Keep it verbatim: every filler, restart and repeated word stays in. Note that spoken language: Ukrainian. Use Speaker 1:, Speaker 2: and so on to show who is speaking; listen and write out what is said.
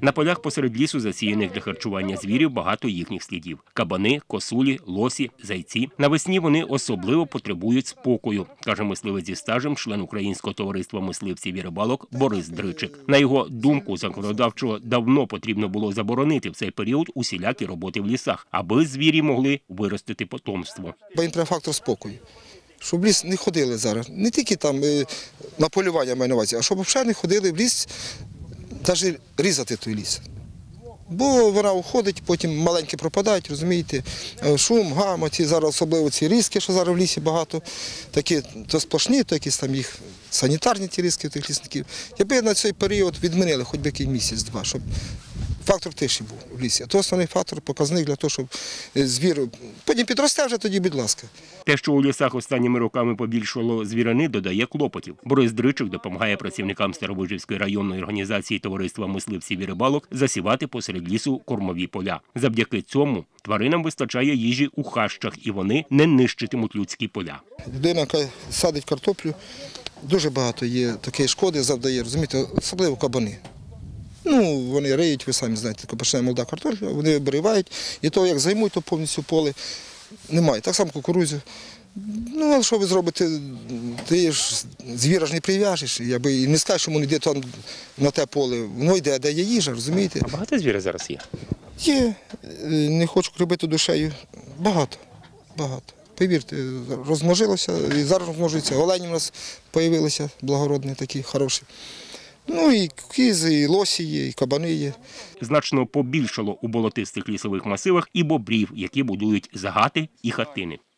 Speaker 1: На полях посеред лісу, засіяних для харчування звірів, багато їхніх слідів. Кабани, косулі, лосі, зайці. Навесні вони особливо потребують спокою, каже мисливець зі стажем, член Українського товариства мисливців і рибалок Борис Дричик. На його думку, законодавчо давно потрібно було заборонити в цей період усілякі роботи в лісах, аби звірі могли виростити потомство.
Speaker 2: Бо їм треба фактор спокою. Щоб в ліс не ходили зараз, не тільки там на полювання маю на увазі, а щоб взагалі не ходили в ліс, навіть різати той ліс. Бо вона уходить, потім маленькі пропадають, розумієте, шум, гам, ці зараз особливо ці різки, що зараз в лісі багато, такі то сплошні, то якісь там їх санітарні ті різки тих лісників. Якби на цей період відмінили хоч би який місяць-два, щоб фактор тиші був в лісі. А то основний фактор, показник для того, щоб звір потім підросте вже тоді, будь ласка.
Speaker 1: Те, що у лісах останніми роками побільшало звірини, додає клопотів. Борис Дричик допомагає працівникам Старовижівської районної організації Товариства мисливців і рибалок засівати посеред лісу кормові поля. Завдяки цьому тваринам вистачає їжі у хащах, і вони не нищитимуть людські поля.
Speaker 2: Людина, яка садить картоплю, дуже багато є такої шкоди завдає, розумієте, особливо кабани. Ну, вони риють, ви самі знаєте, коли починає молода картопля, вони виривають, і то, як займуть, то повністю поле немає. Так само кукурудзу. Ну, а що ви зробите, ти ж звіра ж не прив'яжеш, якби і не скажеш, що йому не йде там на те поле, воно йде, де є їжа, розумієте?
Speaker 1: А багато звіра зараз є?
Speaker 2: Є, не хочу крибити душею, багато, багато. Повірте, розмножилося, і зараз розмножується, олені у нас з'явилися благородні, такі хороші. Ну і кізи, і лосі є, і кабани є.
Speaker 1: Значно побільшало у болотистих лісових масивах і бобрів, які будують загати і хатини.